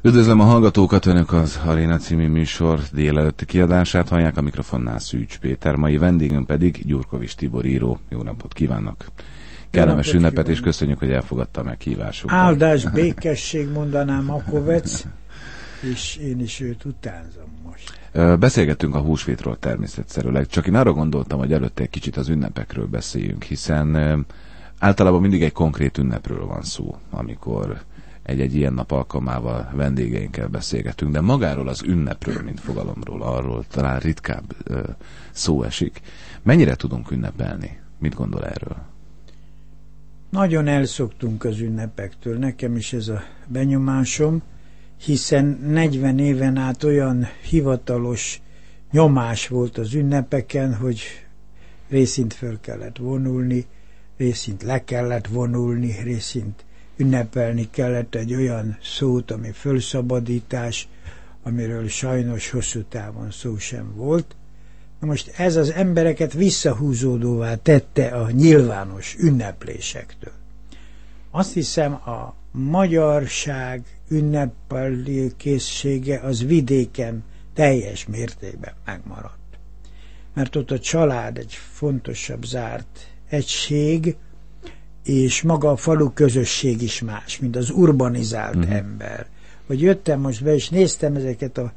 Üdvözlöm a hallgatókat, önök az Aréna című műsor délelőtti kiadását hallják, a mikrofonnál Szűcs Péter, mai vendégünk pedig Gyurkovics Tibor író. Jó napot kívánok! Kellemes ünnepet, és köszönjük, hogy elfogadta a meghívásunkat. Áldás, békesség, mondanám Makovec, és én is őt utánzom most. Beszélgettünk a húsvétról természetszerűleg, csak én arra gondoltam, hogy előtte egy kicsit az ünnepekről beszéljünk, hiszen általában mindig egy konkrét ünnepről van szó, amikor egy ilyen nap alkalmával vendégeinkkel beszélgetünk, de magáról az ünnepről, mint fogalomról, arról talán ritkább szó esik. Mennyire tudunk ünnepelni? Mit gondol erről? Nagyon elszoktunk az ünnepektől, nekem is ez a benyomásom, hiszen 40 éven át olyan hivatalos nyomás volt az ünnepeken, hogy részint föl kellett vonulni, részint le kellett vonulni, részint ünnepelni kellett egy olyan szót, ami fölszabadítás, amiről sajnos hosszú távon szó sem volt. Na most ez az embereket visszahúzódóvá tette a nyilvános ünneplésektől. Azt hiszem, a magyarság ünnepelő készsége az vidéken teljes mértékben megmaradt. Mert ott a család egy fontosabb zárt egység, és maga a falu közösség is más, mint az urbanizált ember. Hogy jöttem most be, és néztem ezeket a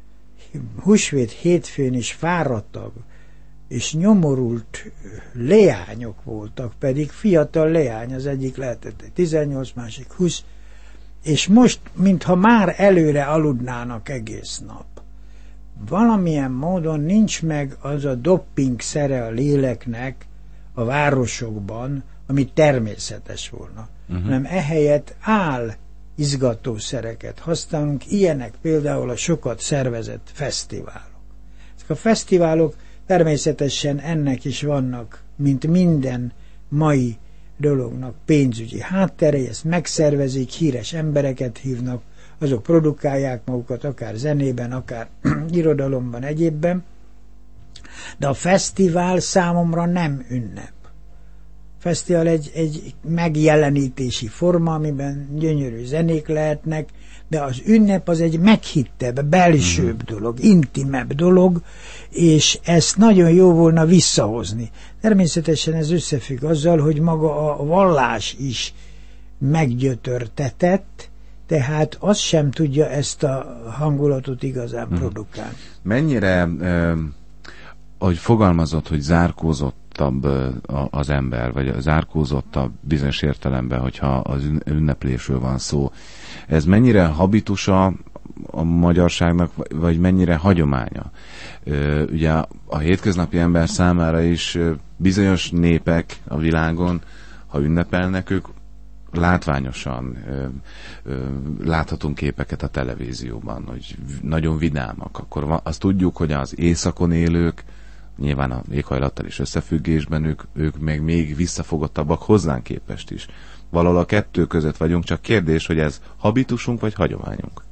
húsvét hétfőn is fáradtak, és nyomorult leányok voltak, pedig fiatal leány, az egyik lehetett 18, másik 20, és most, mintha már előre aludnának egész nap. Valamilyen módon nincs meg az a dopping szere a léleknek a városokban, ami természetes volna, hanem ehelyett izgatószereket használunk, ilyenek például a sokat szervezett fesztiválok. Ezek a fesztiválok természetesen ennek is vannak, mint minden mai dolognak pénzügyi háttere, ezt megszervezik, híres embereket hívnak, azok produkálják magukat, akár zenében, akár irodalomban, egyébben, de a fesztivál számomra nem ünnep. Fesztivál egy megjelenítési forma, amiben gyönyörű zenék lehetnek, de az ünnep az egy meghittebb, belsőbb dolog, intimebb dolog, és ezt nagyon jó volna visszahozni. Természetesen ez összefügg azzal, hogy maga a vallás is meggyötörtetett, tehát az sem tudja ezt a hangulatot igazán produkálni. Mennyire, ahogy fogalmazott, hogy zárkózott az ember, vagy zárkózottabb bizonyos értelemben, hogyha az ünneplésről van szó. Ez mennyire habitusa a magyarságnak, vagy mennyire hagyománya? Ugye a hétköznapi ember számára is bizonyos népek a világon, ha ünnepelnek, ők látványosan láthatunk képeket a televízióban, hogy nagyon vidámak. Akkor azt tudjuk, hogy az északon élők, nyilván a éghajlattal is összefüggésben, ők még visszafogottabbak hozzánk képest is. Valahol a kettő között vagyunk, csak kérdés, hogy ez habitusunk vagy hagyományunk?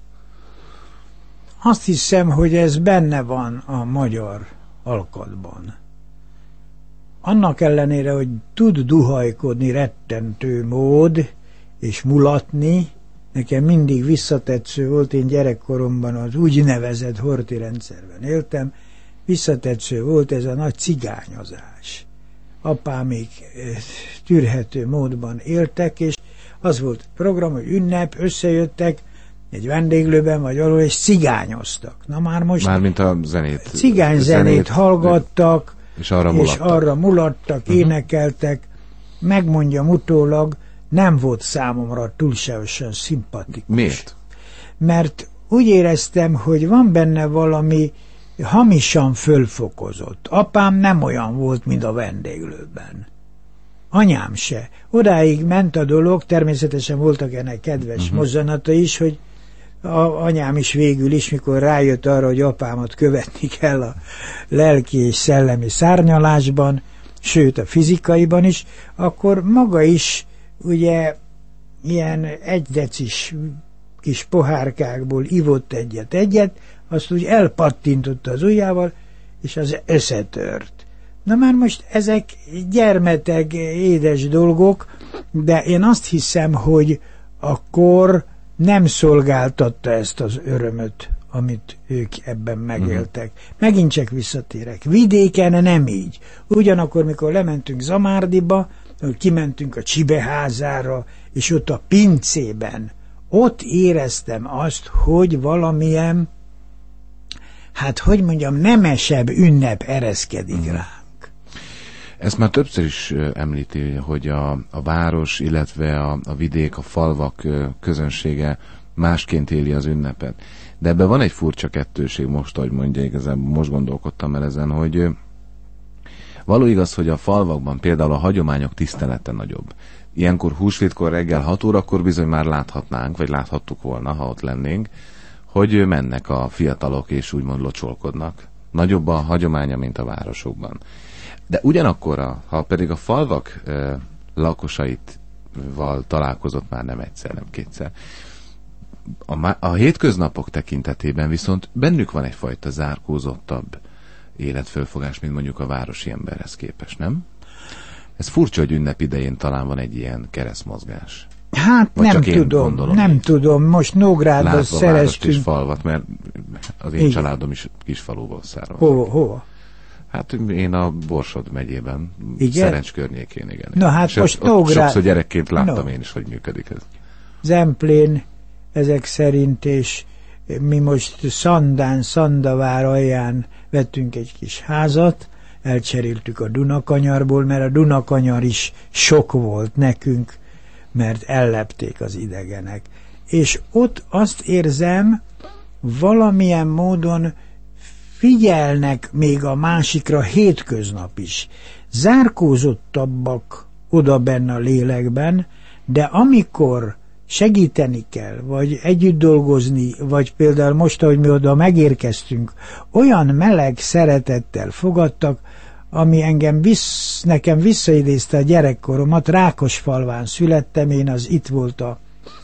Azt hiszem, hogy ez benne van a magyar alkatban. Annak ellenére, hogy tud duhajkodni rettentő mód, és mulatni, nekem mindig visszatetsző volt, én gyerekkoromban az úgynevezett Horthy rendszerben éltem, visszatetsző volt ez a nagy cigányozás. Apámék tűrhető módban éltek, és az volt a program, hogy ünnep, összejöttek egy vendéglőben vagy valahol, és cigányoztak. Na már most... Mármint a zenét. Cigányzenét hallgattak, és arra mulattak, énekeltek. Megmondjam utólag, nem volt számomra túlságosan szimpatikus. Miért? Mert úgy éreztem, hogy van benne valami hamisan fölfokozott. Apám nem olyan volt, mint a vendéglőben. Anyám se. Odáig ment a dolog, természetesen voltak ennek kedves mozzanata is, hogy anyám is végül is, mikor rájött arra, hogy apámat követni kell a lelki és szellemi szárnyalásban, sőt a fizikaiban is, akkor maga is ugye ilyen 1 decis kis pohárkákból ivott egyet, azt úgy elpattintotta az ujjával, és az összetört. Na már most ezek gyermeteg, édes dolgok, de én azt hiszem, hogy akkor nem szolgáltatta ezt az örömöt, amit ők ebben megéltek. Megint csak visszatérek. Vidéken nem így. Ugyanakkor, mikor lementünk Zamárdiba, kimentünk a Csibeházára, és ott a pincében, ott éreztem azt, hogy valamilyen, hát hogy mondjam, nemesebb ünnep ereszkedik ránk. Ezt már többször is említi, hogy a város, illetve a vidék, a falvak közönsége másként éli az ünnepet. De ebben van egy furcsa kettőség most, ahogy mondja, igazából most gondolkodtam el ezen, hogy való igaz, hogy a falvakban például a hagyományok tisztelete nagyobb. Ilyenkor húsvétkor reggel 6 órakor bizony már láthatnánk, vagy láthattuk volna, ha ott lennénk, hogy mennek a fiatalok és úgymond locsolkodnak. Nagyobb a hagyománya, mint a városokban. De ugyanakkor, ha pedig a falvak lakosaival találkozott már nem egyszer, nem kétszer, a hétköznapok tekintetében viszont bennük van egyfajta zárkózottabb életfölfogás, mint mondjuk a városi emberhez képest, nem? Ez furcsa, hogy ünnep idején talán van egy ilyen keresztmozgás. Hát nem tudom. Most Nógrádba szereztünk. Várost és falvat, mert az én családom is kisfaluból származik. Hova? Hát én a Borsod megyében, Szerencs környékén, igen. Na hát most Nógrád... Sokszor gyerekként láttam én is, hogy működik ez. Zemplén ezek szerint, és mi most Szandavár alján vettünk egy kis házat, elcseréltük a Dunakanyarból, mert a Dunakanyar is sok volt nekünk, mert ellepték az idegenek. És ott azt érzem, valamilyen módon figyelnek még a másikra hétköznap is. Zárkózottabbak oda benne a lélekben, de amikor segíteni kell, vagy együtt dolgozni, vagy például most, ahogy mi oda megérkeztünk, olyan meleg szeretettel fogadtak, ami nekem visszaidézte a gyerekkoromat. Rákosfalván születtem, én az itt volt a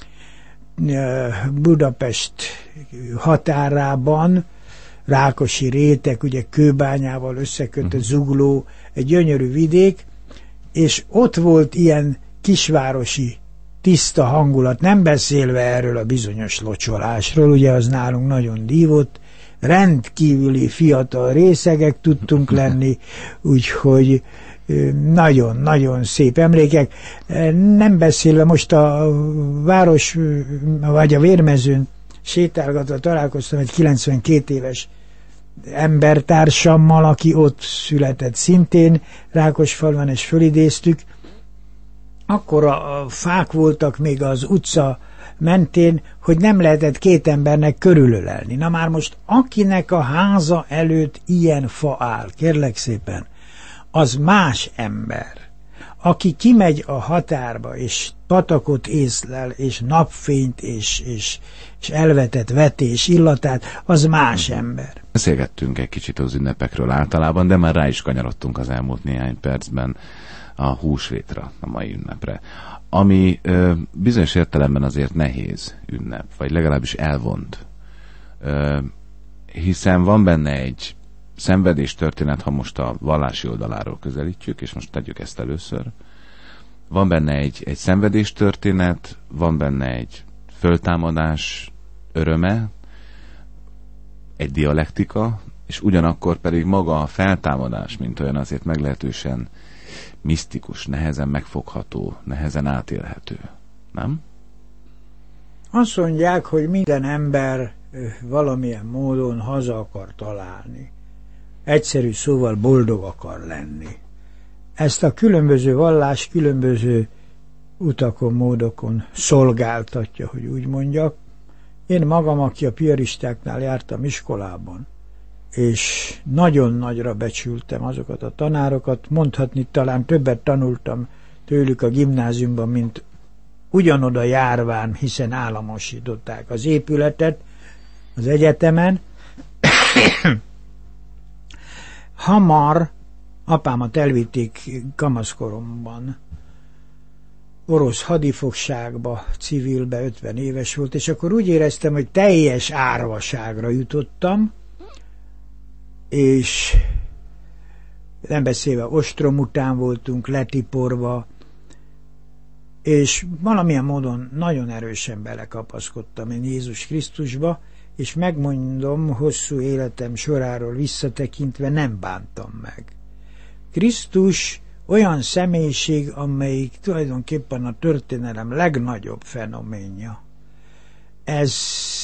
Budapest határában, Rákosi rétek, ugye Kőbányával összekötött Zugló, egy gyönyörű vidék, és ott volt ilyen kisvárosi tiszta hangulat, nem beszélve erről a bizonyos locsolásról, ugye az nálunk nagyon dívott, rendkívüli fiatal részegek tudtunk lenni, úgyhogy nagyon-nagyon szép emlékek. Nem beszélve most a város, vagy a Vérmezőn sétálgatva találkoztam egy 92 éves embertársammal, aki ott született szintén Rákosfalván, és fölidéztük. Akkor a fák voltak még az utca mentén, hogy nem lehetett két embernek körülölelni. Na már most akinek a háza előtt ilyen fa áll, kérlek szépen, az más ember. Aki kimegy a határba, és patakot észlel, és napfényt, és elvetett vetés illatát, az más ember. Beszélgettünk egy kicsit az ünnepekről általában, de már rá is kanyarodtunk az elmúlt néhány percben a húsvétra, a mai ünnepre. Ami bizonyos értelemben azért nehéz ünnep, vagy legalábbis elvont. Hiszen van benne egy szenvedés történet, ha most a vallási oldaláról közelítjük, és most tegyük ezt először. Van benne egy szenvedés történet, van benne egy föltámadás öröme, egy dialektika, és ugyanakkor pedig maga a feltámadás, mint olyan, azért meglehetősen misztikus, nehezen megfogható, nehezen átélhető. Nem? Azt mondják, hogy minden ember valamilyen módon haza akar találni. Egyszerű szóval boldog akar lenni. Ezt a különböző vallás különböző utakon, módokon szolgáltatja, hogy úgy mondjak. Én magam, aki a piaristáknál jártam iskolában, és nagyon nagyra becsültem azokat a tanárokat, mondhatni talán többet tanultam tőlük a gimnáziumban, mint ugyanoda járván, hiszen államosították az épületet az egyetemen. Hamar apámat elvitték kamaszkoromban orosz hadifogságba, civilbe, 50 éves volt, és akkor úgy éreztem, hogy teljes árvaságra jutottam, és nem beszélve ostrom után voltunk letiporva, és valamilyen módon nagyon erősen belekapaszkodtam én Jézus Krisztusba, és megmondom, hosszú életem soráról visszatekintve nem bántam meg. Krisztus olyan személyiség, amelyik tulajdonképpen a történelem legnagyobb fenoménja. Ez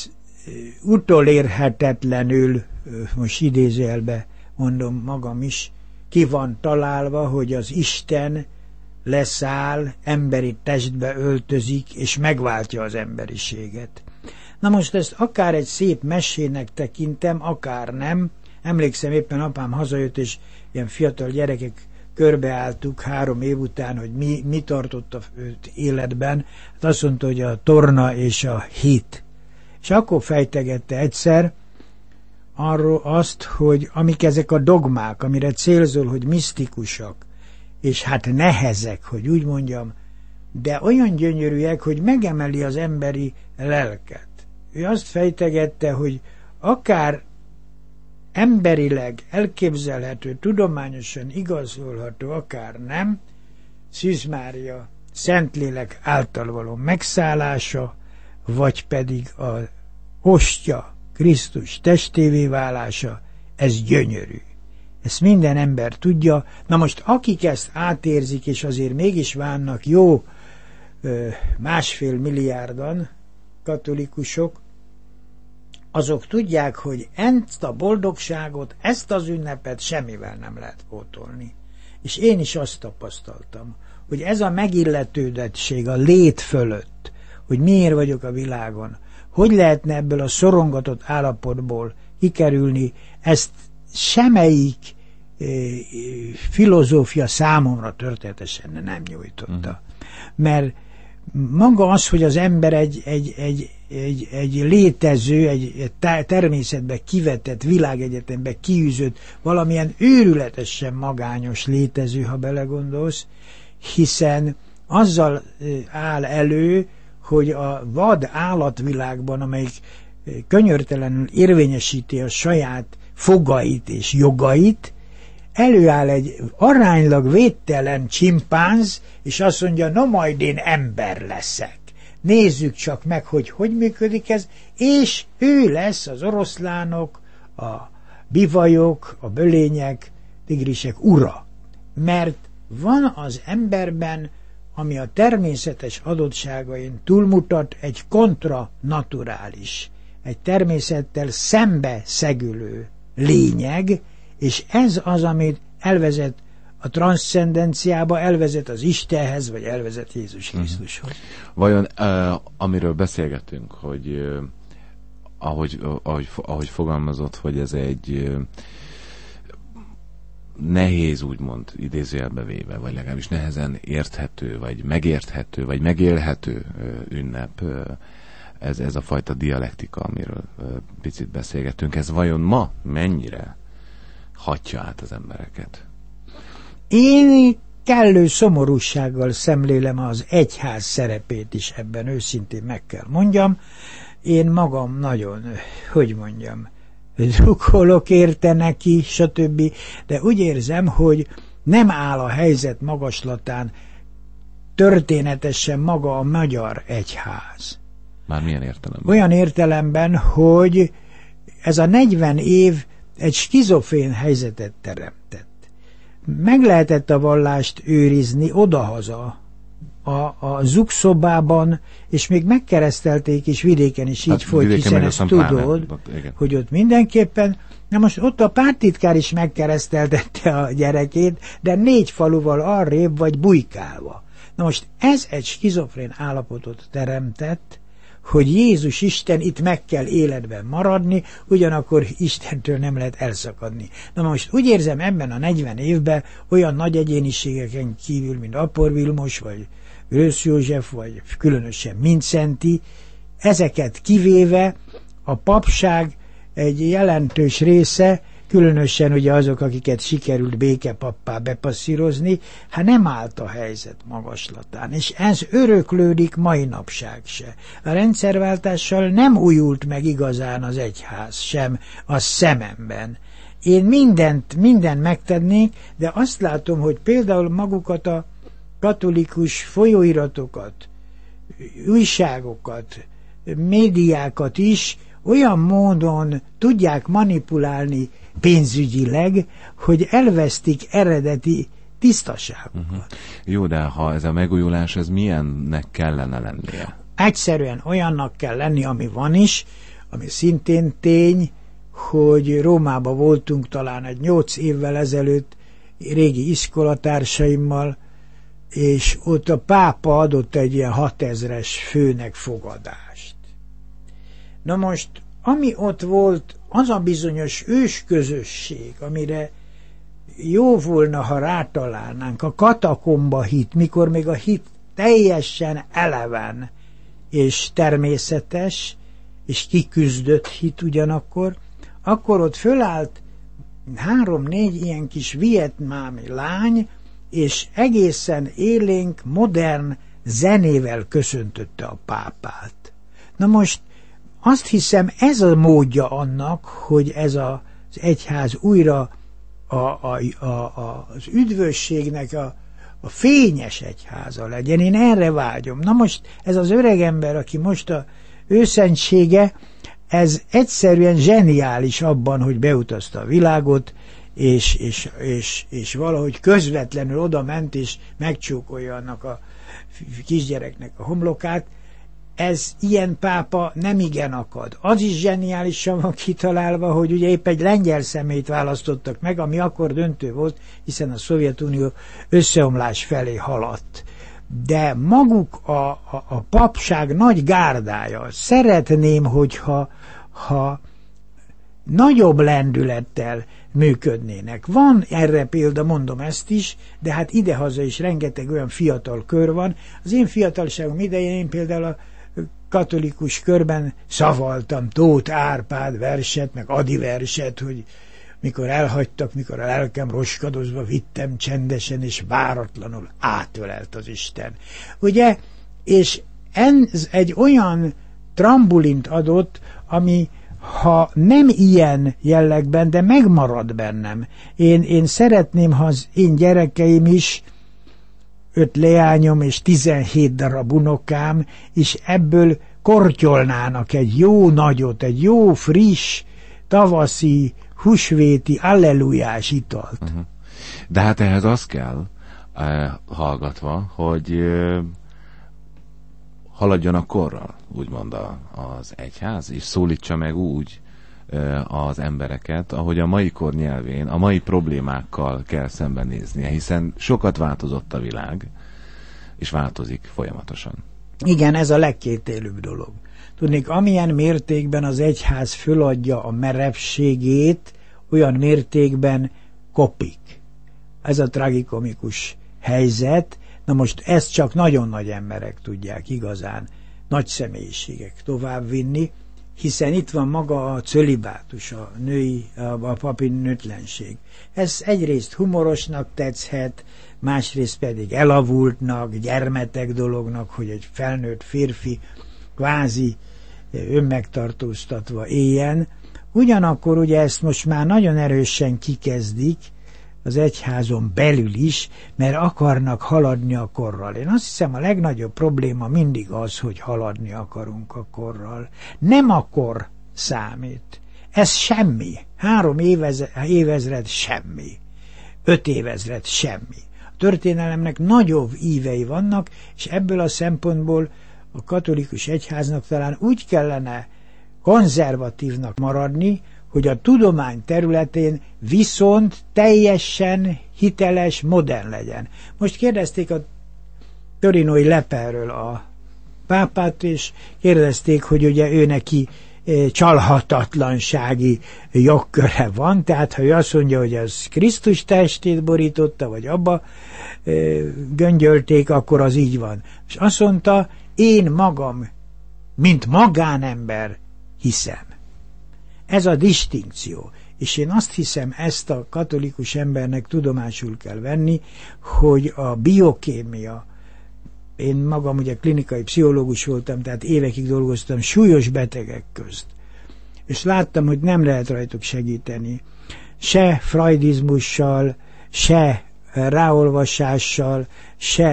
utolérhetetlenül, most idézőjelbe mondom magam is, ki van találva, hogy az Isten leszáll, emberi testbe öltözik, és megváltja az emberiséget. Na most ezt akár egy szép mesének tekintem, akár nem. Emlékszem, éppen apám hazajött, és ilyen fiatal gyerekek körbeálltuk 3 év után, hogy mi tartotta őt életben. Hát azt mondta, hogy a torna és a hit. És akkor fejtegette egyszer arról azt, hogy amik ezek a dogmák, amire célzol, hogy misztikusak, és hát nehezek, hogy úgy mondjam, de olyan gyönyörűek, hogy megemeli az emberi lelket. Ő azt fejtegette, hogy akár emberileg elképzelhető, tudományosan igazolható, akár nem, Szűz Mária Szentlélek által való megszállása, vagy pedig a ostya Krisztus testévé válása, ez gyönyörű. Ezt minden ember tudja. Na most akik ezt átérzik, és azért mégis vannak jó 1,5 milliárdan katolikusok, azok tudják, hogy ezt a boldogságot, ezt az ünnepet semmivel nem lehet pótolni. És én is azt tapasztaltam, hogy ez a megilletődettség a lét fölött, hogy miért vagyok a világon, hogy lehetne ebből a szorongatott állapotból kikerülni, ezt semmelyik filozófia számomra történetesen nem nyújtotta. Mert maga az, hogy az ember egy létező, egy természetbe kivetett, világegyetembe kiűzött, valamilyen őrületesen magányos létező, ha belegondolsz, hiszen azzal áll elő, hogy a vad állatvilágban, amelyik könyörtelenül érvényesíti a saját fogait és jogait, előáll egy aránylag védtelen csimpánz, és azt mondja, no majd én ember leszek. Nézzük csak meg, hogy működik ez, és ő lesz az oroszlánok, a bivajok, a bölények, tigrisek ura. Mert van az emberben, ami a természetes adottságain túlmutat, egy kontranaturális, egy természettel szembe szegülő lényeg, és ez az, amit elvezet a transzcendenciába, elvezet az Istenhez, vagy elvezet Jézus Krisztushoz. Vajon, amiről beszélgetünk, hogy ahogy fogalmazott, hogy ez egy nehéz, úgymond idézőjelbe véve, vagy legalábbis nehezen érthető, vagy megérthető, vagy megélhető ünnep, ez a fajta dialektika, amiről picit beszélgetünk, ez vajon ma mennyire hatja át az embereket? Én kellő szomorúsággal szemlélem az egyház szerepét is ebben, őszintén meg kell mondjam. Én magam nagyon, hogy mondjam, drukkolok érte neki, stb. De úgy érzem, hogy nem áll a helyzet magaslatán történetesen maga a magyar egyház. Már milyen értelemben? Olyan értelemben, hogy ez a 40 év egy skizofrén helyzetet teremtett. Meg lehetett a vallást őrizni odahaza, a zukszobában, és még megkeresztelték is vidéken is így folyt, hiszen ezt tudod, hogy ott mindenképpen, na most ott a pártitkár is megkereszteltette a gyerekét, de 4 faluval arrébb vagy bujkálva. Na most ez egy skizofrén állapotot teremtett, hogy Jézus Isten itt meg kell életben maradni, ugyanakkor Istentől nem lehet elszakadni. Na most úgy érzem, ebben a 40 évben olyan nagy egyéniségeken kívül, mint Apor Vilmos, vagy Grösz József, vagy különösen Mindszenty, ezeket kivéve a papság egy jelentős része, különösen ugye azok, akiket sikerült békepappá bepasszírozni, hát nem állt a helyzet magaslatán, és ez öröklődik mai napság se. A rendszerváltással nem újult meg igazán az egyház sem a szememben. Én mindent megtennék, de azt látom, hogy például magukat a katolikus folyóiratokat, újságokat, médiákat is olyan módon tudják manipulálni pénzügyileg, hogy elvesztik eredeti tisztaságukat. Jó, de ha ez a megújulás, ez milyennek kellene lennie? Egyszerűen olyannak kell lenni, ami van is, ami szintén tény, hogy Rómában voltunk talán egy 8 évvel ezelőtt régi iskolatársaimmal, és ott a pápa adott egy ilyen 6000-es főnek fogadást. Na most, ami ott volt, az a bizonyos ősközösség, amire jó volna, ha rátalálnánk, a katakomba hit, mikor még a hit teljesen eleven és természetes, és kiküzdött hit ugyanakkor, akkor ott fölállt 3-4 ilyen kis vietnámi lány, és egészen élénk, modern zenével köszöntötte a pápát. Na most azt hiszem, ez a módja annak, hogy ez az egyház újra az üdvösségnek a fényes egyháza legyen. Én erre vágyom. Na most ez az öregember, aki most a őszentsége, ez egyszerűen zseniális abban, hogy beutazta a világot, és valahogy közvetlenül oda ment, és megcsókolja annak a kisgyereknek a homlokát. Ez ilyen pápa nem igen akad. Az is zseniálisan van kitalálva, hogy ugye épp egy lengyel személyt választottak meg, ami akkor döntő volt, hiszen a Szovjetunió összeomlás felé haladt. De maguk a papság nagy gárdája, szeretném, hogyha nagyobb lendülettel működnének. Van erre példa, mondom ezt is, de hát idehaza is rengeteg olyan fiatal kör van. Az én fiatalságom idején én például a katolikus körben szavaltam Tóth Árpád verset, meg Ady verset, hogy mikor elhagytak, mikor a lelkem roskadozva vittem csendesen, és váratlanul átölelt az Isten. Ugye? És ez egy olyan trambulint adott, ami ha nem ilyen jellegben, de megmarad bennem. Én szeretném, ha az én gyerekeim is, 5 leányom és 17 darab unokám, és ebből kortyolnának egy jó nagyot, egy jó friss, tavaszi, húsvéti, allelujás italt. De hát ehhez az kell, hallgatva, hogy haladjon a korral, úgymond az egyház, és szólítsa meg úgy az embereket, ahogy a mai kor nyelvén, a mai problémákkal kell szembenéznie, hiszen sokat változott a világ, és változik folyamatosan. Igen, ez a legkétélőbb dolog. Tudnék, amilyen mértékben az egyház föladja a merevségét, olyan mértékben kopik. Ez a tragikomikus helyzet. Na most ezt csak nagyon nagy emberek tudják igazán, nagy személyiségek továbbvinni, hiszen itt van maga a cölibátus, a papi nőtlenség. Ez egyrészt humorosnak tetszhet, másrészt pedig elavultnak, gyermetek dolognak, hogy egy felnőtt férfi kvázi önmegtartóztatva éljen. Ugyanakkor ugye ezt most már nagyon erősen kikezdik az egyházon belül is, mert akarnak haladni a korral. Én azt hiszem, a legnagyobb probléma mindig az, hogy haladni akarunk a korral. Nem a kor számít. Ez semmi. 3 évezred semmi. 5 évezred semmi. A történelemnek nagyobb ívei vannak, és ebből a szempontból a katolikus egyháznak talán úgy kellene konzervatívnak maradni, hogy a tudomány területén viszont teljesen hiteles, modern legyen. Most kérdezték a torinói Leperről a pápát, és kérdezték, hogy ugye ő neki csalhatatlansági jogköre van, tehát ha ő azt mondja, hogy ez Krisztus testét borította, vagy abba göngyölték, akkor az így van. És azt mondta, én magam, mint magánember hiszem. Ez a distinkció. És én azt hiszem, ezt a katolikus embernek tudomásul kell venni, hogy a biokémia, én magam ugye klinikai pszichológus voltam, tehát évekig dolgoztam súlyos betegek közt. És láttam, hogy nem lehet rajtuk segíteni. Se freudizmussal, se ráolvasással, se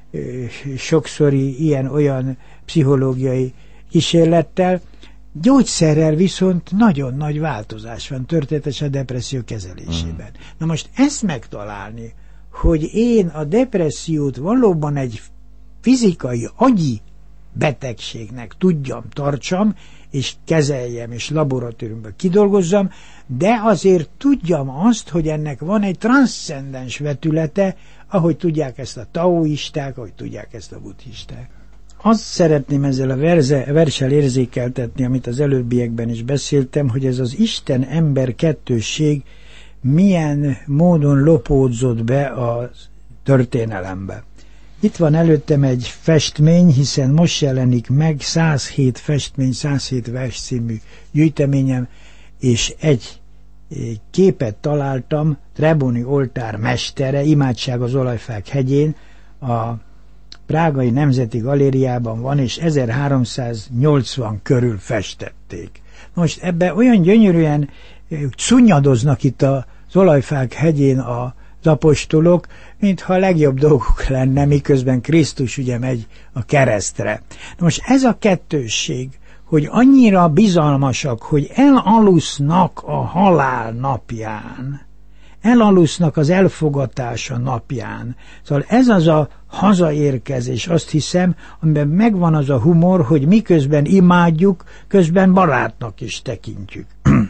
sokszori ilyen-olyan pszichológiai kísérlettel. Gyógyszerrel viszont nagyon nagy változás van történetes a depresszió kezelésében. Na most ezt megtalálni, hogy én a depressziót valóban egy fizikai, agyi betegségnek tartsam, és kezeljem, és laboratóriumban kidolgozzam, de azért tudjam azt, hogy ennek van egy transzcendens vetülete, ahogy tudják ezt a taoisták, ahogy tudják ezt a buddhisták. Azt szeretném ezzel a verssel érzékeltetni, amit az előbbiekben is beszéltem, hogy ez az Isten-ember kettősség milyen módon lopódzott be a történelembe. Itt van előttem egy festmény, hiszen most jelenik meg 107 festmény, 107 vers című gyűjteményem, és egy képet találtam, Treboni oltár mestere, Imádság az olajfák hegyén, a Prágai Nemzeti Galériában van, és 1380 körül festették. Most ebbe olyan gyönyörűen szunnyadoznak itt az olajfák hegyén az apostolok, mintha a legjobb dolguk lenne, miközben Krisztus ugye megy a keresztre. Most ez a kettősség, hogy annyira bizalmasak, hogy elalusznak a halál napján, elalusznak az elfogatása napján. Szóval ez az a hazaérkezés, azt hiszem, amiben megvan az a humor, hogy miközben imádjuk, közben barátnak is tekintjük.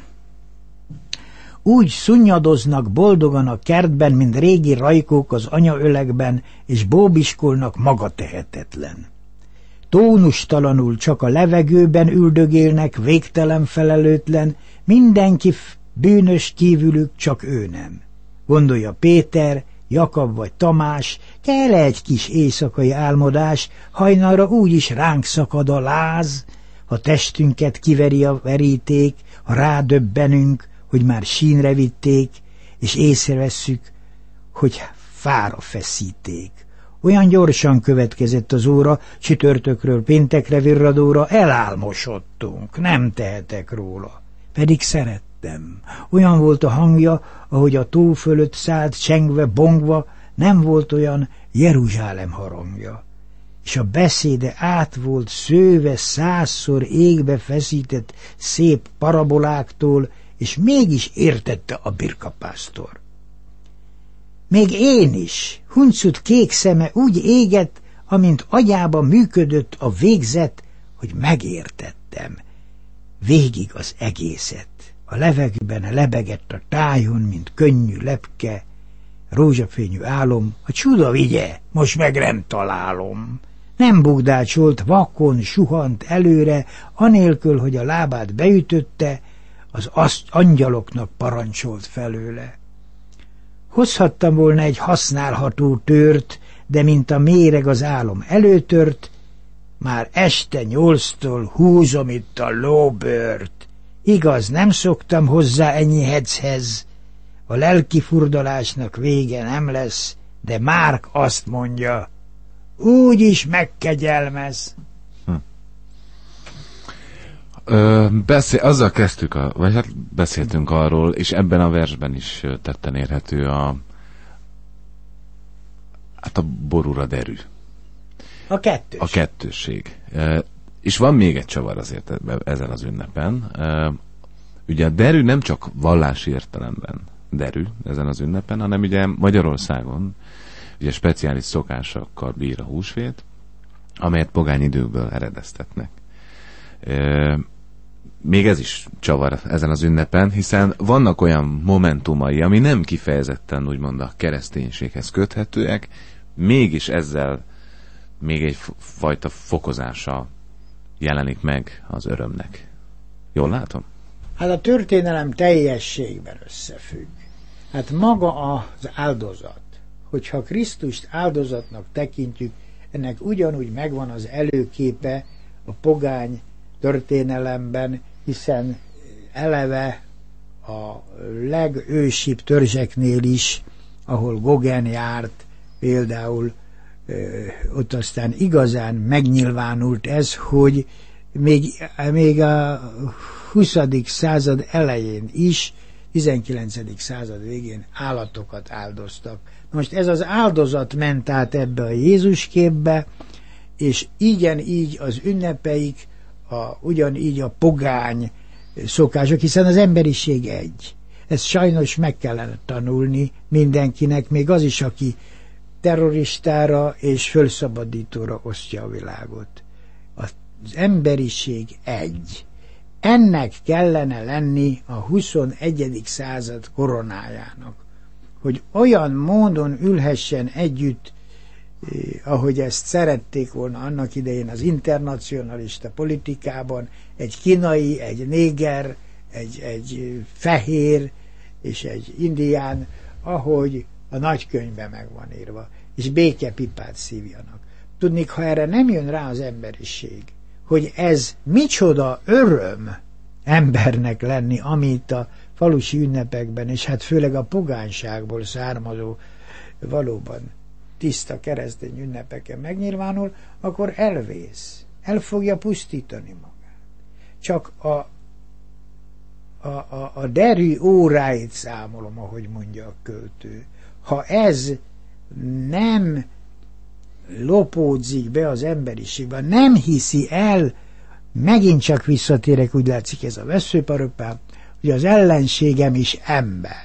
Úgy szunnyadoznak boldogan a kertben, mint régi rajkók az anyaölegben, és bóbiskolnak maga tehetetlen. Tónustalanul csak a levegőben üldögélnek, végtelen felelőtlen, mindenki bűnös kívülük, csak ő nem. Gondolja Péter, Jakab vagy Tamás, kell egy kis éjszakai álmodás, hajnalra úgyis ránk szakad a láz, ha testünket kiveri a veríték, ha rádöbbenünk, hogy már sínre vitték, és észrevesszük, hogy fára feszíték. Olyan gyorsan következett az óra, csütörtökről péntekre virradóra, elálmosodtunk, nem tehetek róla. Pedig szerettem. Olyan volt a hangja, ahogy a tó fölött szállt, csengve, bongva, nem volt olyan Jeruzsálem harangja. És a beszéde át volt szőve 100-szor égbe feszített szép paraboláktól, és mégis értette a birkapásztor. Még én is, huncut kék szeme úgy égett, amint agyában működött a végzet, hogy megértettem. Végig az egészet. A levegőben lebegett a tájon, mint könnyű lepke, rózsafényű álom, a csuda vigye, most meg nem találom. Nem bugdácsolt, vakon, suhant előre, anélkül, hogy a lábát beütötte, az angyaloknak parancsolt felőle. Hozhattam volna egy használható tört, de mint a méreg az álom előtört, már este 8-tól húzom itt a lóbőrt. Igaz, nem szoktam hozzá ennyi hechez, a lelki furdalásnak vége nem lesz, de Márk azt mondja, úgy is megkegyelmez. Azzal kezdtük, vagy hát beszéltünk arról, és ebben a versben is tetten érhető a borúra derű. A kettőség. A kettősség. És van még egy csavar azért ezen az ünnepen. Ugye a derű nem csak vallási értelemben derű ezen az ünnepen, hanem ugye Magyarországon ugye speciális szokásokkal bír a húsvét, amelyet pogány időkből eredeztetnek. Még ez is csavar ezen az ünnepen, hiszen vannak olyan momentumai, ami nem kifejezetten úgymond a kereszténységhez köthetőek, mégis ezzel még egyfajta fokozása jelenik meg az örömnek. Jól látom? Hát a történelem teljességben összefügg. Hát maga az áldozat, hogyha Krisztust áldozatnak tekintjük, ennek ugyanúgy megvan az előképe a pogány történelemben, hiszen eleve a legősibb törzseknél is, ahol Gauguin járt, például ott aztán igazán megnyilvánult ez, hogy még a 20. század elején is 19. század végén állatokat áldoztak. Most ez az áldozat ment át ebbe a Jézus képbe, és így az ünnepeik, ugyanígy a pogány szokások, hiszen az emberiség egy. Ezt sajnos meg kellene tanulni mindenkinek, még az is, aki terroristára és fölszabadítóra osztja a világot. Az emberiség egy. Ennek kellene lenni a 21. század koronájának, hogy olyan módon ülhessen együtt, ahogy ezt szerették volna annak idején az internacionalista politikában, egy kínai, egy néger, egy fehér és egy indián, ahogy a nagykönyvben meg van írva, és békepipát szívjanak. Tudnék, ha erre nem jön rá az emberiség, hogy ez micsoda öröm embernek lenni, amit a falusi ünnepekben, és hát főleg a pogányságból származó valóban tiszta keresztény ünnepeken megnyilvánul, akkor elvész, el fogja pusztítani magát. Csak a derű óráit számolom, ahogy mondja a költő. Ha ez nem lopódzik be az emberiségben, nem hiszi el, megint csak visszatérek, úgy látszik ez a veszőparipám, hogy az ellenségem is ember.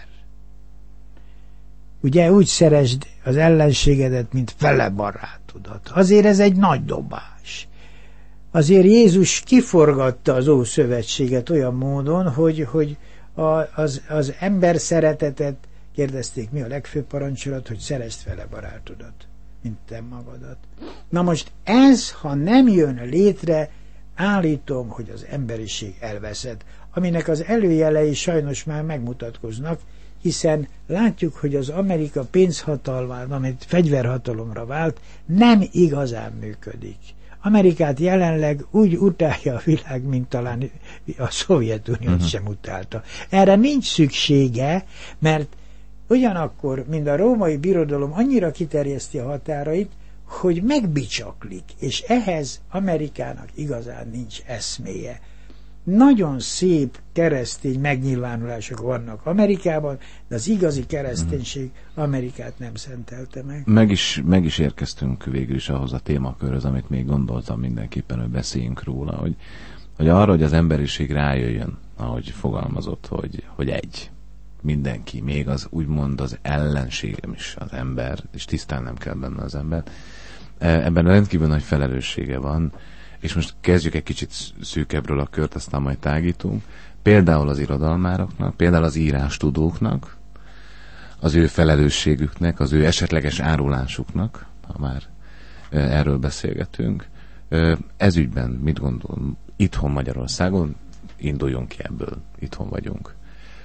Ugye úgy szeresd az ellenségedet, mint fele barátodat. Azért ez egy nagy dobás. Azért Jézus kiforgatta az Ószövetséget olyan módon, hogy az ember szeretetet, kérdezték, mi a legfőbb parancsolat, hogy szeresd fele barátodat, mint te magadat. Na most ez, ha nem jön létre, állítom, hogy az emberiség elveszett, aminek az előjelei sajnos már megmutatkoznak, hiszen látjuk, hogy az Amerika pénzhatalmán, amit fegyverhatalomra vált, nem igazán működik. Amerikát jelenleg úgy utálja a világ, mint talán a Szovjetuniót sem utálta. Erre nincs szüksége, mert ugyanakkor, mint a római birodalom annyira kiterjeszti a határait, hogy megbicsaklik, és ehhez Amerikának igazán nincs eszméje. Nagyon szép keresztény megnyilvánulások vannak Amerikában, de az igazi kereszténység Amerikát nem szentelte meg. Meg is érkeztünk végül is ahhoz a témakörhöz, amit még gondoltam mindenképpen, hogy beszéljünk róla, hogy arra, hogy az emberiség rájöjjön, ahogy fogalmazott, hogy egy. Mindenki, még az úgymond az ellenségem is az ember, és tisztán nem kell benne az ember. Ebben rendkívül nagy felelőssége van, és most kezdjük egy kicsit szűkebbről a kört, aztán majd tágítunk. Például az irodalmároknak, például az írástudóknak, az ő felelősségüknek, az ő esetleges árulásuknak, ha már erről beszélgetünk. Ez ügyben mit gondol? Itthon Magyarországon induljunk ki ebből, itthon vagyunk.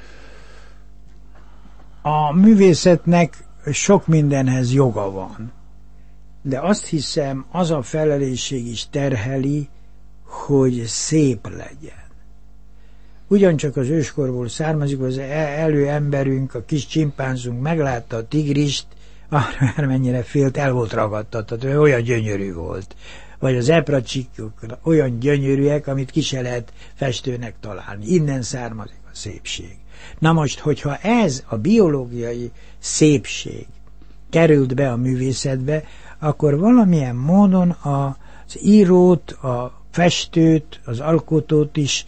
A művészetnek sok mindenhez joga van, de azt hiszem, az a felelősség is terheli, hogy szép legyen. Ugyancsak az őskorból származik, az előemberünk, a kis csimpánzunk meglátta a tigrist, mennyire félt, el volt ragadtatva, olyan gyönyörű volt. Vagy az epracsikok olyan gyönyörűek, amit ki se lehet festőnek találni. Innen származik a szépség. Na most, hogyha ez a biológiai szépség került be a művészetbe, akkor valamilyen módon az írót, a festőt, az alkotót is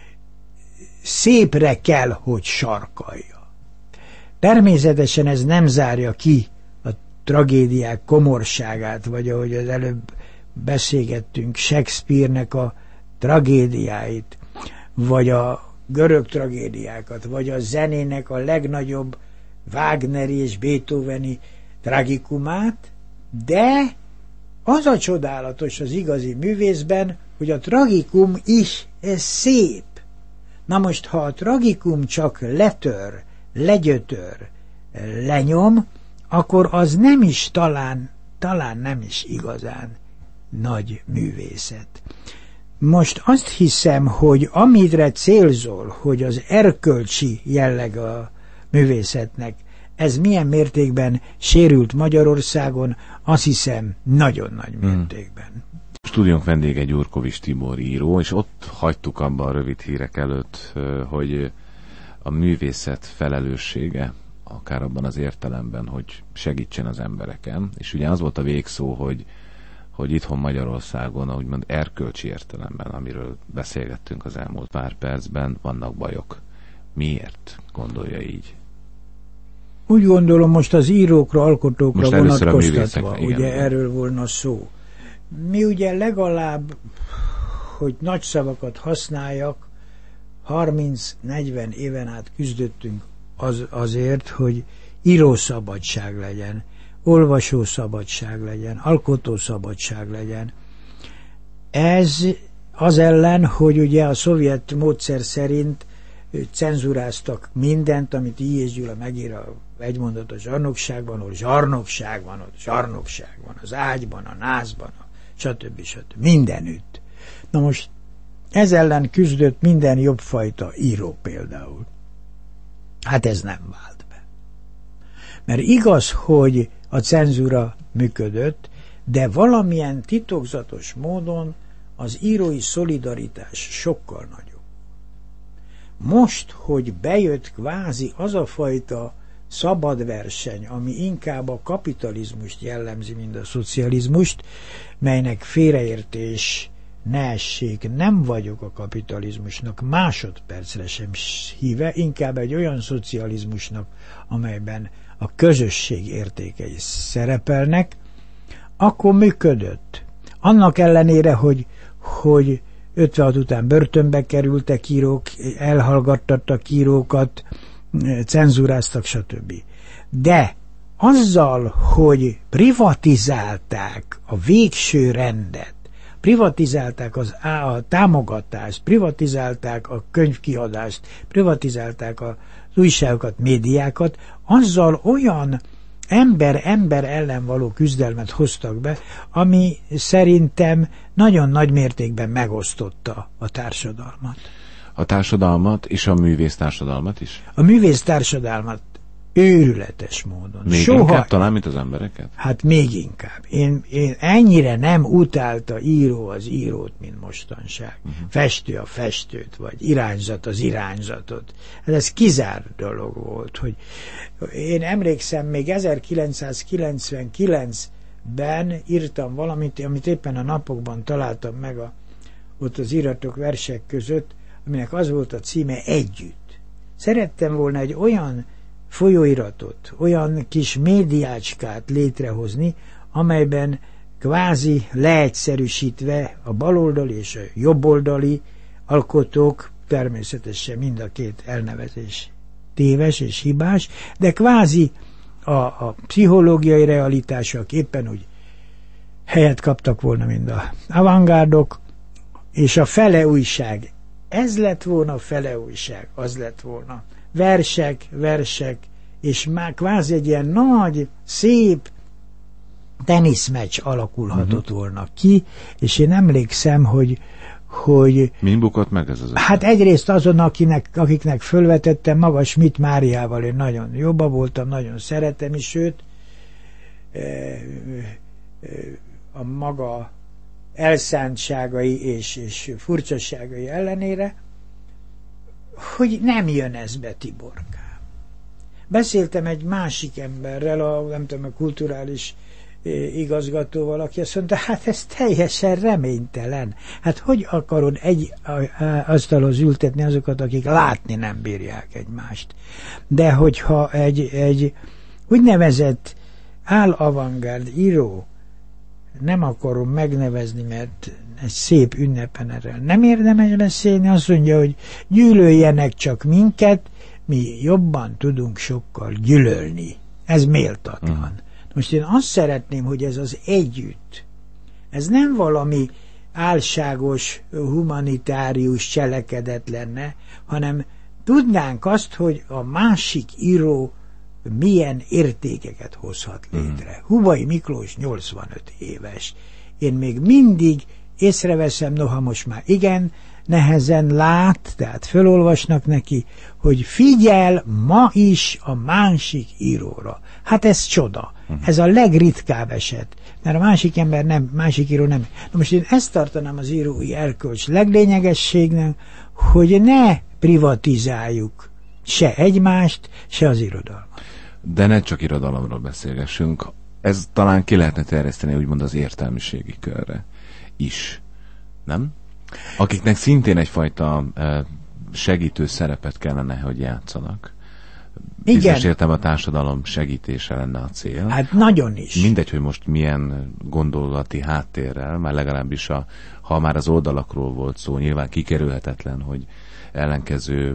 szépre kell, hogy sarkalja. Természetesen ez nem zárja ki a tragédiák komorságát, vagy ahogy az előbb beszélgettünk, Shakespeare-nek a tragédiáit, vagy a görög tragédiákat, vagy a zenének a legnagyobb Wagneri és Beethoveni tragikumát, de az a csodálatos az igazi művészben, hogy a tragikum is szép. Na most, ha a tragikum csak letör, legyötör, lenyom, akkor az nem is talán nem is igazán nagy művészet. Most azt hiszem, hogy amire célzol, hogy az erkölcsi jelleg a művészetnek, ez milyen mértékben sérült Magyarországon, azt hiszem nagyon nagy mértékben. Stúdiónk vendége Gyurkovics Tibor író, és ott hagytuk abban a rövid hírek előtt, hogy a művészet felelőssége, akár abban az értelemben, hogy segítsen az embereken, és ugye az volt a végszó, hogy itthon Magyarországon, úgymond erkölcsi értelemben, amiről beszélgettünk az elmúlt pár percben, vannak bajok. Miért gondolja így? Úgy gondolom, most az írókra, alkotókra most vonatkoztatva, ugye igen. erről volna szó. Mi ugye legalább, hogy nagy szavakat használjak, 30-40 éven át küzdöttünk azért, hogy írószabadság legyen, olvasószabadság legyen, alkotószabadság legyen. Ez az ellen, hogy ugye a szovjet módszer szerint cenzuráztak mindent, amit I. és Gyula megír a egymondatos zsarnokságban, ahol zsarnokság van, ott zsarnokság van, az ágyban, a nászban, stb. Mindenütt. Na most ez ellen küzdött minden jobbfajta író például. Hát ez nem vált be. Mert igaz, hogy a cenzúra működött, de valamilyen titokzatos módon az írói szolidaritás sokkal nagyobb. Most, hogy bejött kvázi az a fajta szabad verseny, ami inkább a kapitalizmust jellemzi, mint a szocializmust, melynek félreértés ne essék, nem vagyok a kapitalizmusnak másodpercre sem híve, inkább egy olyan szocializmusnak, amelyben a közösség értékei szerepelnek, akkor működött. Annak ellenére, hogy 56 után börtönbe kerültek írók, elhallgattattak írókat, cenzúráztak, stb. De azzal, hogy privatizálták a végső rendet, privatizálták a támogatást, privatizálták a könyvkiadást, privatizálták az újságokat, médiákat, azzal olyan ember ellen való küzdelmet hoztak be, ami szerintem nagyon nagy mértékben megosztotta a társadalmat. A társadalmat és a művész társadalmat is? A művész társadalmat őrületes módon. Még inkább talán, mint az embereket? Hát még inkább. Én ennyire nem utálta író az írót, mint mostanság. Festő a festőt, vagy irányzat az irányzatot. Hát ez kizárt dolog volt, hogy én emlékszem, még 1999-ben írtam valamit, amit éppen a napokban találtam meg ott az iratok, versek között, aminek az volt a címe Együtt. Szerettem volna egy olyan folyóiratot, olyan kis médiácskát létrehozni, amelyben kvázi leegyszerűsítve a baloldali és a jobboldali alkotók, természetesen mind a két elnevezés téves és hibás, de kvázi a pszichológiai realitások éppen úgy helyet kaptak volna, mint a avantgárdok, és a fele újság. Ez lett volna a fele újság, az lett volna. Versek, és már kvázi egy ilyen nagy, szép teniszmeccs alakulhatott volna ki, és én emlékszem, hogy min bukott meg ez az ötlet? Hát egyrészt azon, akiknek fölvetettem, maga Schmidt Máriával én nagyon jobban voltam, nagyon szeretem is őt, a maga elszántságai és furcsaságai ellenére, hogy nem jön ez be, Tiborkám. Beszéltem egy másik emberrel, a kulturális igazgatóval, aki azt mondta, hát ez teljesen reménytelen. Hát hogy akarod egy asztalhoz ültetni azokat, akik látni nem bírják egymást. De hogyha egy úgynevezett áll-avantgárd író, nem akarom megnevezni, mert egy szép ünnepen erről nem érdemes beszélni, azt mondja, hogy gyűlöljenek csak minket, mi jobban tudunk sokkal gyűlölni. Ez méltatlan. Most én azt szeretném, hogy ez az együtt, ez nem valami álságos, humanitárius cselekedet lenne, hanem tudnánk azt, hogy a másik író milyen értékeket hozhat létre. Hubay Miklós 85 éves. Én még mindig észreveszem, noha most már igen, nehezen lát, tehát fölolvasnak neki, hogy figyel ma is a másik íróra. Hát ez csoda. Ez a legritkább eset. Mert a másik ember nem, másik író nem. Na most én ezt tartanám az írói erkölcs leglényegességnek, hogy ne privatizáljuk se egymást, se az irodalmat. De ne csak irodalomról beszélgessünk, ez talán ki lehetne terjeszteni úgymond az értelmiségi körre is, nem? Akiknek szintén egyfajta segítő szerepet kellene, hogy játszanak. Bizonyos értem a társadalom segítése lenne a cél. Hát nagyon is. Mindegy, hogy most milyen gondolati háttérrel, már legalábbis ha már az oldalakról volt szó, nyilván kikerülhetetlen, hogy ellenkező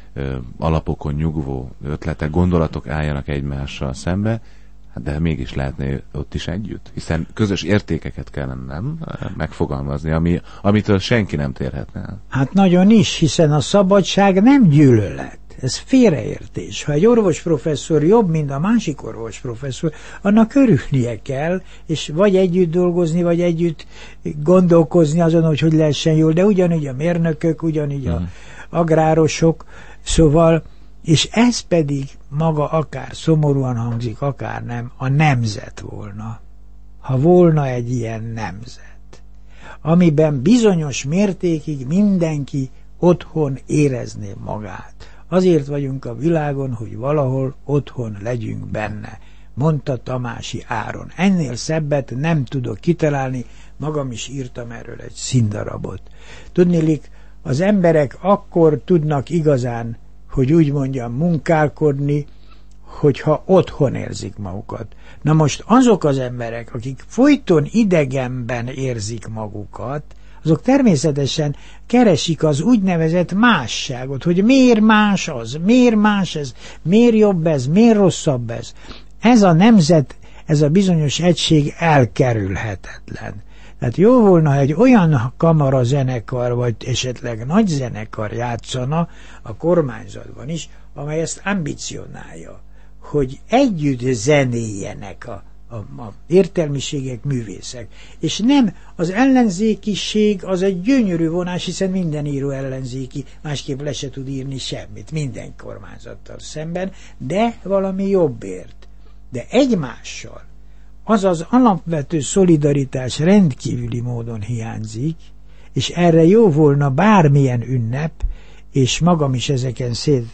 alapokon nyugvó ötletek, gondolatok álljanak egymással szembe, de mégis lehetne ott is együtt, hiszen közös értékeket kellene nem megfogalmazni, amitől senki nem térhetne el. Hát nagyon is, hiszen a szabadság nem gyűlölet. Ez félreértés. Ha egy orvosprofesszor jobb, mint a másik orvosprofesszor, annak örülnie kell, és vagy együtt dolgozni, vagy együtt gondolkozni azon, hogy lehessen jól, de ugyanígy a mérnökök, ugyanígy a agrárosok, szóval, és ez pedig maga akár szomorúan hangzik, akár nem, a nemzet volna. Ha volna egy ilyen nemzet, amiben bizonyos mértékig mindenki otthon érezné magát. Azért vagyunk a világon, hogy valahol otthon legyünk benne, mondta Tamási Áron. Ennél szebbet nem tudok kitalálni, magam is írtam erről egy színdarabot. Tudniillik, az emberek akkor tudnak igazán, hogy úgy mondjam, munkálkodni, hogyha otthon érzik magukat. Na most azok az emberek, akik folyton idegenben érzik magukat, azok természetesen keresik az úgynevezett másságot, hogy miért más az, miért más ez, miért jobb ez, miért rosszabb ez. Ez a nemzet, ez a bizonyos egység elkerülhetetlen. Tehát jó volna, ha egy olyan kamarazenekar, vagy esetleg nagy zenekar játszana a kormányzatban is, amely ezt ambicionálja, hogy együtt zenéjenek a értelmiségek, művészek. És nem az ellenzékiség az egy gyönyörű vonás, hiszen minden író ellenzéki, másképp le se tud írni semmit, minden kormányzattal szemben, de valami jobbért. De egymással az az alapvető szolidaritás rendkívüli módon hiányzik, és erre jó volna bármilyen ünnep, és magam is ezeken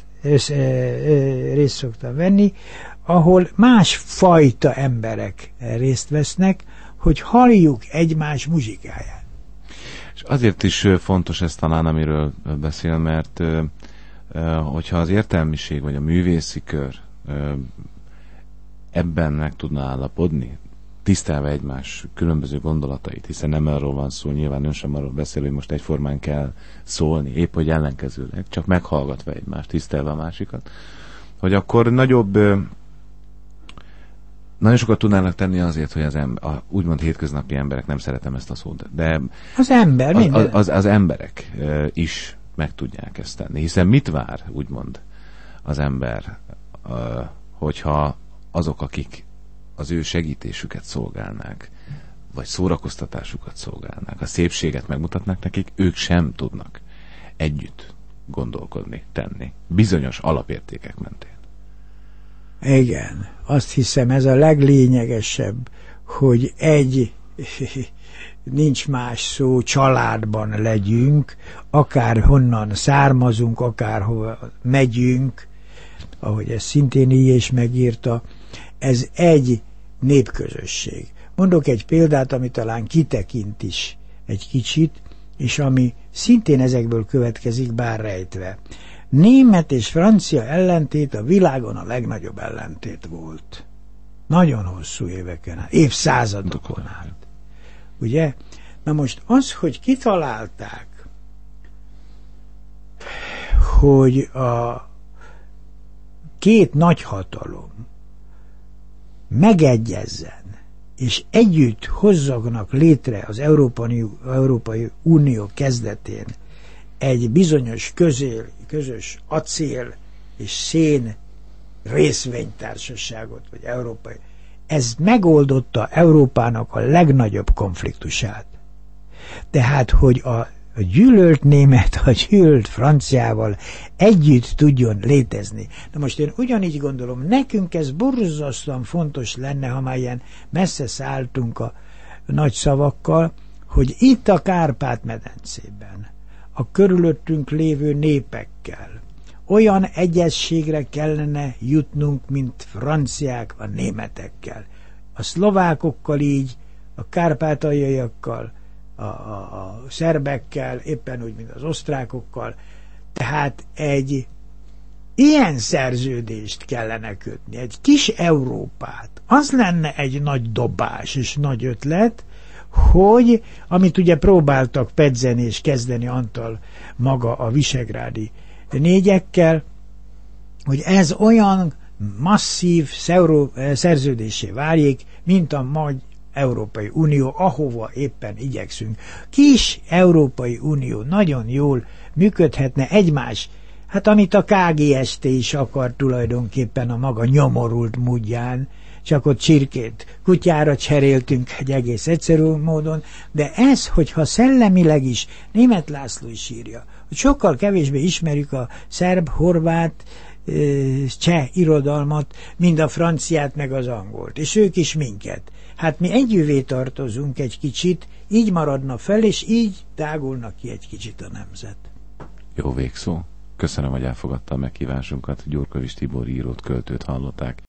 részt szoktam venni, ahol másfajta emberek részt vesznek, hogy halljuk egymás muzsikáját. És azért is fontos ez talán, amiről beszél, mert hogyha az értelmiség vagy a művészi kör ebben meg tudna állapodni, tisztelve egymás különböző gondolatait, hiszen nem arról van szó, nyilván ön sem arról beszél, hogy most egyformán kell szólni, épp hogy ellenkezőleg, csak meghallgatva egymást, tisztelve a másikat, hogy akkor nagyon sokat tudnának tenni azért, hogy úgymond hétköznapi emberek, nem szeretem ezt a szót, de az emberek is meg tudják ezt tenni. Hiszen mit vár, úgymond, az ember, hogyha azok, akik az ő segítésüket szolgálnák, vagy szórakoztatásukat szolgálnák, a szépséget megmutatnák nekik, ők sem tudnak együtt gondolkodni, tenni. Bizonyos alapértékek mentén. Igen, azt hiszem ez a leglényegesebb, hogy nincs más szó, családban legyünk, akár honnan származunk, akárhova megyünk, ahogy ez szintén így is megírta, ez egy népközösség. Mondok egy példát, ami talán kitekint is egy kicsit, és ami szintén ezekből következik, bár rejtve. Német és francia ellentét a világon a legnagyobb ellentét volt. Nagyon hosszú éveken át, évszázadokon át. Ugye? Na most az, hogy kitalálták, hogy a két nagyhatalom megegyezzen, és együtt hozzanak létre az Európai Unió kezdetén egy bizonyos közös acél és szén részvénytársaságot, vagy európai. Ez megoldotta Európának a legnagyobb konfliktusát. Tehát, hogy a gyűlölt német, a gyűlölt franciával együtt tudjon létezni. Na most én ugyanígy gondolom, nekünk ez borzasztóan fontos lenne, ha már ilyen messze szálltunk a nagy szavakkal, hogy itt a Kárpát-medencében, a körülöttünk lévő népekkel, olyan egyezségre kellene jutnunk, mint franciák a németekkel. A szlovákokkal így, a kárpátaljaiakkal, a szerbekkel, éppen úgy, mint az osztrákokkal. Tehát egy ilyen szerződést kellene kötni, egy kis Európát. Az lenne egy nagy dobás és nagy ötlet, hogy, amit ugye próbáltak pedzeni és kezdeni Antal maga a visegrádi négyekkel, hogy ez olyan masszív szerződésé váljék, mint a nagy Európai Unió, ahova éppen igyekszünk. Kis Európai Unió nagyon jól működhetne egymás, hát amit a KGST is akar tulajdonképpen a maga nyomorult módján, csak ott csirkét kutyára cseréltünk egy egész egyszerű módon, de ez, hogyha szellemileg is, Németh László is írja, hogy sokkal kevésbé ismerjük a szerb, horvát, cseh irodalmat, mint a franciát meg az angolt, és ők is minket. Hát mi együvé tartozunk egy kicsit, így maradna fel, és így tágulnak ki egy kicsit a nemzet. Jó végszó. Köszönöm, hogy elfogadta a meghívásunkat. Gyurkovics Tibor írót, költőt hallották.